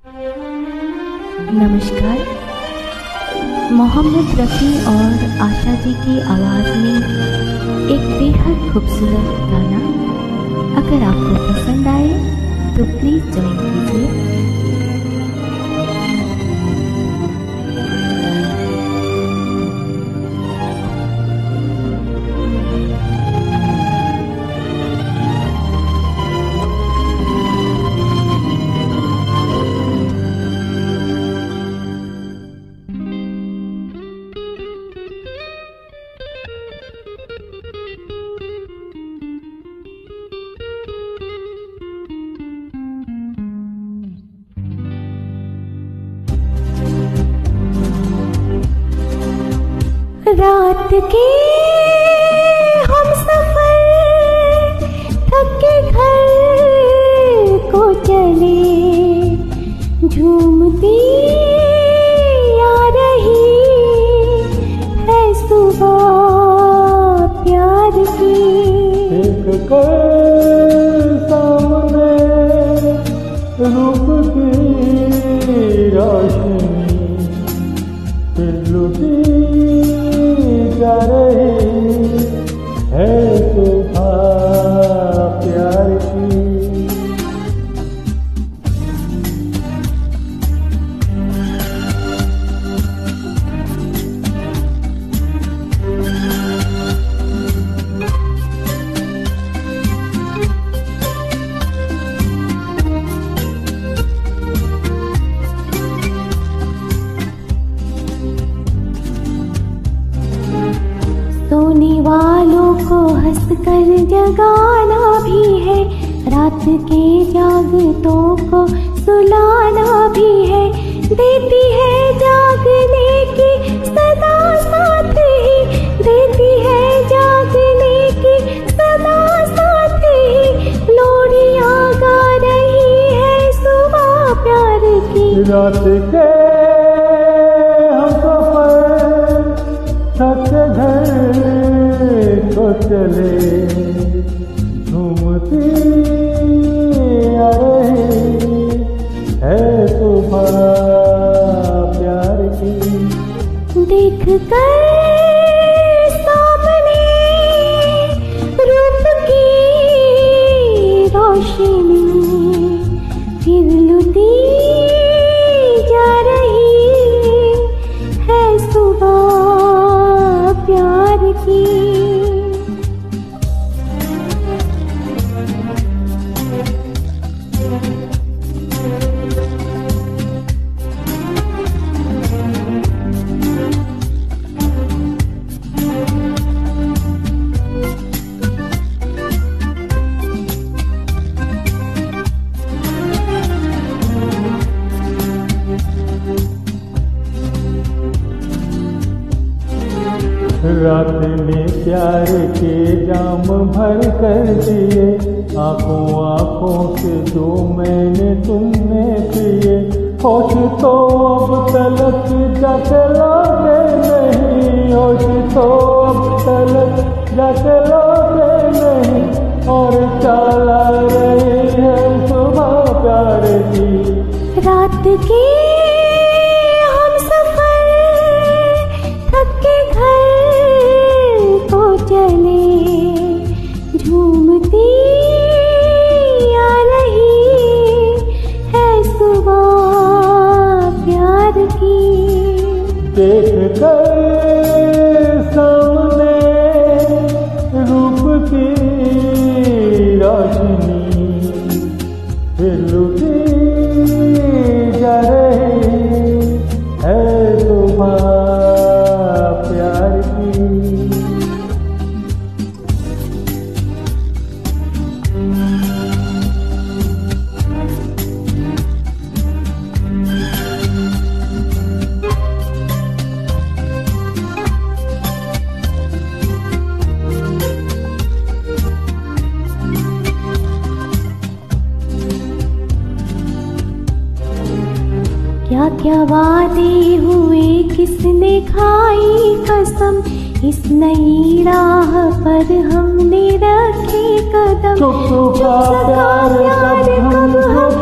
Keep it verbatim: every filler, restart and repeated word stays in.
नमस्कार। मोहम्मद रफ़ी और आशा जी की आवाज़ में एक बेहद खूबसूरत गाना। अगर आपको पसंद आए तो प्लीज़ ज्वाइन कीजिए। रात के हम सफर थक के घर को चले, झूमती आ रही है सुबह प्यार की। एक कर सामने रूप की रोशनी लुटी जा रही है सुबह प्यार की। सोने वालों को हंसकर जगाना भी है, रात के जागतों को सुलाना भी है। देती है जागने की सदा साथ ही, देती है जागने की सदा साथ ही। लोरियां गा रही है सुबह प्यार की। रात के हम सफर थक घर को चले, घूमती आ रही है सुबह प्यार की। देख कर सामने रूप की रोशनी फिर लुटी जा रही है सुबह प्यार की। रात ने प्यार के जाम भर कर दिए, आंखों आंखों से जो मैंने तुमने पिए। होश तो अब तलक जाके लौटे नहीं, होश तो अब तलक जाके लौटे नहीं, और चला रही है सुबह प्यार की। रात के हम सफर थक के घर को चले, झूमती आ रही है सुबह प्यार की। देख कर सामने रूप की रोशनी लुटी जा रही है सुबह प्यार की। क्या क्या वादे हुए किसने खाई कसम, इस नई राह पर हमने रखे कदम। चुप चुप प्यार कब हम